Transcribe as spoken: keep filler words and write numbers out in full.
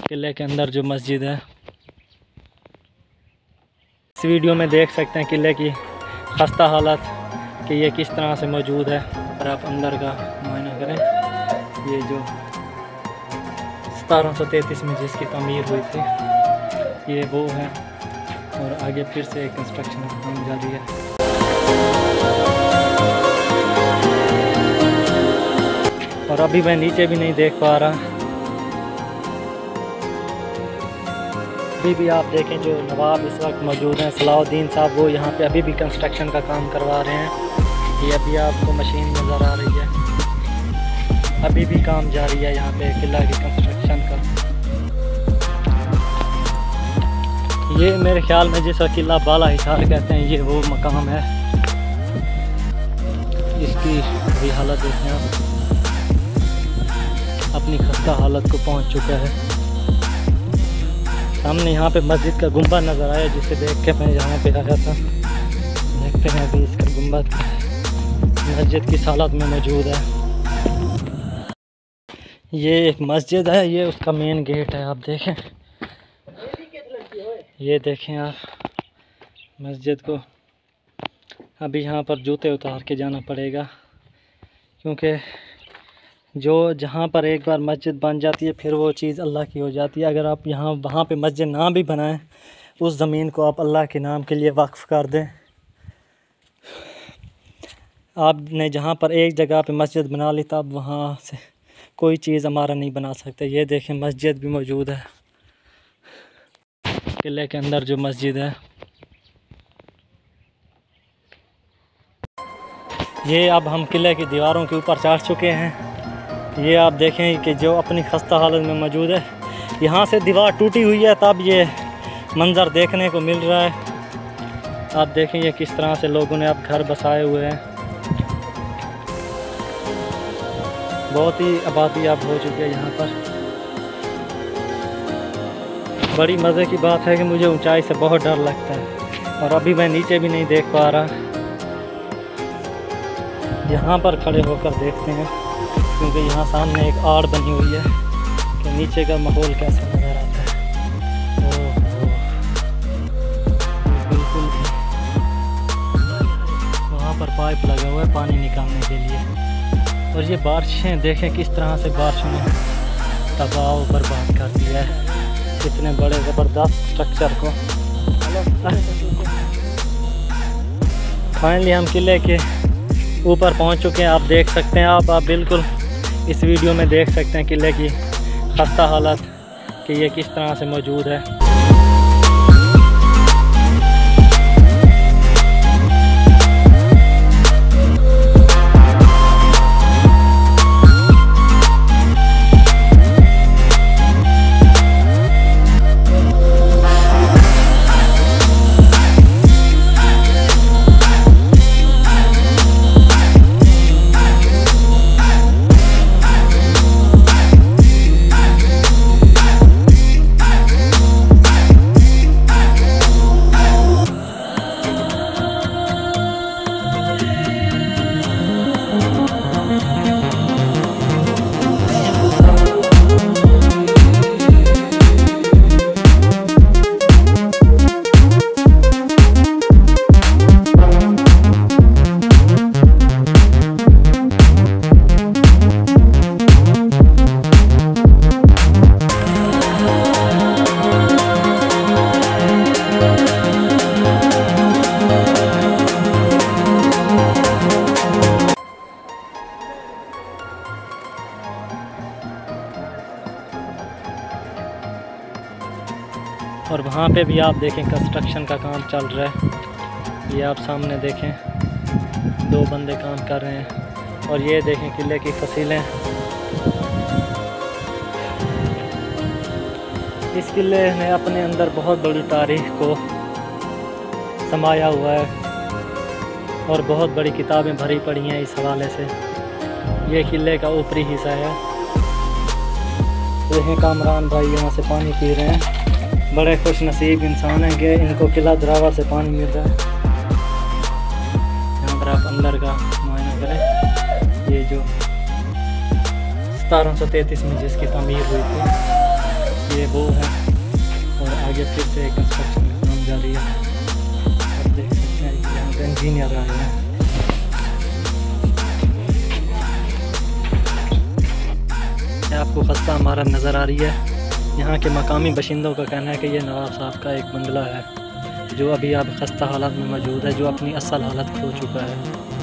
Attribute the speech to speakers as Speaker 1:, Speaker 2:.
Speaker 1: किले के अंदर जो मस्जिद है, इस वीडियो में देख सकते हैं किले की खस्ता हालत कि ये किस तरह से मौजूद है। और आप अंदर का मुआयना करें, ये जो सतारह सौ तैंतीस में जिसकी तमीर हुई थी ये वो है। और आगे फिर से एक कंस्ट्रक्शन का काम जारी है। और अभी मैं नीचे भी नहीं देख पा रहा। अभी भी आप देखें जो नवाब इस वक्त मौजूद हैं सलाउद्दीन साहब, वो यहाँ पे अभी भी कंस्ट्रक्शन का काम करवा रहे हैं। ये अभी आपको मशीन नज़र आ रही है, अभी भी काम जारी है यहाँ पे किला की कंस्ट्रक्शन का। ये मेरे ख्याल में जिस किला बाला हिसार कहते हैं ये वो मकाम है। इसकी भी हालत देखें आप, अपनी खस्ता हालत को पहुँच चुका है। सामने यहाँ पे मस्जिद का गुंबद नज़र आया जिसे देख के मैं यहाँ पे आया था। देखते हैं अभी इसका गुंबद मस्जिद किस हालत में मौजूद है। ये एक मस्जिद है, ये उसका मेन गेट है। आप देखें, ये देखें आप मस्जिद को। अभी यहाँ पर जूते उतार के जाना पड़ेगा क्योंकि जो जहाँ पर एक बार मस्जिद बन जाती है फिर वो चीज़ अल्लाह की हो जाती है। अगर आप यहाँ वहाँ पे मस्जिद ना भी बनाएं, उस ज़मीन को आप अल्लाह के नाम के लिए वक्फ़ कर दें। आपने जहाँ पर एक जगह पे मस्जिद बना ली तब वहाँ से कोई चीज़ हमारा नहीं बना सकते। ये देखें मस्जिद भी मौजूद है किले के अंदर जो मस्जिद है। ये अब हम किले की दीवारों के ऊपर चढ़ चुके हैं। ये आप देखें कि जो अपनी खस्ता हालत में मौजूद है, यहाँ से दीवार टूटी हुई है तब ये मंज़र देखने को मिल रहा है। आप देखें ये किस तरह से लोगों ने अब घर बसाए हुए हैं। बहुत ही आबादी अब हो चुकी है यहाँ पर। बड़ी मज़े की बात है कि मुझे ऊंचाई से बहुत डर लगता है और अभी मैं नीचे भी नहीं देख पा रहा। यहाँ पर खड़े होकर देखते हैं क्योंकि यहाँ सामने एक आड़ बनी हुई है कि नीचे का माहौल कैसा नज़र आता है। ओह बिल्कुल वहाँ पर पाइप लगा हुआ है पानी निकालने के लिए। और ये बारिशें देखें किस तरह से बारिशों ने तबाह बर्बाद कर दिया है इतने बड़े ज़बरदस्त स्ट्रक्चर को। फाइनली हम किले के ऊपर पहुंच चुके हैं। आप देख सकते हैं, आप आप बिल्कुल इस वीडियो में देख सकते हैं किले की खस्ता हालत कि ये किस तरह से मौजूद है। और वहाँ पे भी आप देखें कंस्ट्रक्शन का काम चल रहा है। ये आप सामने देखें दो बंदे काम कर रहे हैं। और ये देखें किले की फसीलें। इस किले ने अपने अंदर बहुत बड़ी तारीख को समाया हुआ है और बहुत बड़ी किताबें भरी पड़ी हैं इस हवाले से। ये किले का ऊपरी हिस्सा है। देखें कामरान भाई यहाँ से पानी पी रहे हैं। बड़े खुश नसीब इंसान हैं कि इनको किला दरावा से पानी मिल रहा है। यहाँ पर आप अंदर का मुआयना करें। ये जो सतारह सौ तैंतीस में जिसकी तमीर हुई थी ये वो इंजीनियर आए हैं। आपको खस्ता इमारत नज़र आ रही है। यहाँ के मकामी बाशिंदों का कहना है कि ये नवाब साहब का एक बंगला है जो अभी अब खस्ता हालत में मौजूद है, जो अपनी असल हालत खो चुका है।